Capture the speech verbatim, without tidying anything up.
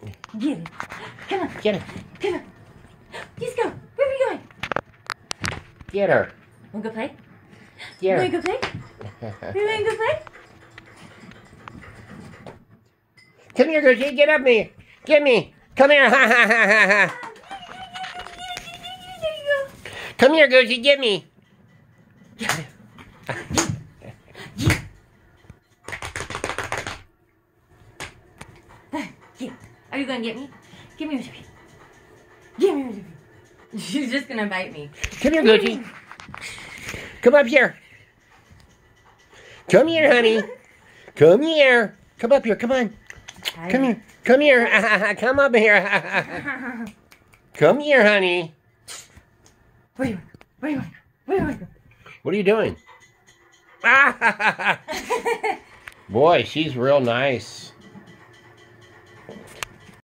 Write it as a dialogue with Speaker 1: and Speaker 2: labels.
Speaker 1: Get it. Come on.
Speaker 2: Get her.
Speaker 1: Come on. Let's go. Where are we going?
Speaker 2: Get her.
Speaker 1: Wanna go play?
Speaker 2: Get her.
Speaker 1: Wanna go play? You wanna go play?
Speaker 2: Come here, Gucci. Get up me. Get me. Come here. Ha ha ha ha ha.
Speaker 1: There you go.
Speaker 2: Come here, Gucci. Get me.
Speaker 1: Here. Are you gonna get me? Give me your chippy. Give me your chippy. She's just gonna bite me.
Speaker 2: Come here, Gucci. Come up here. Come here, honey. Come here. Come up here. Come on. Come here. Come here. Come up here. Come here, honey.
Speaker 1: Where you Where you Where you
Speaker 2: What are you doing? Boy, she's real nice.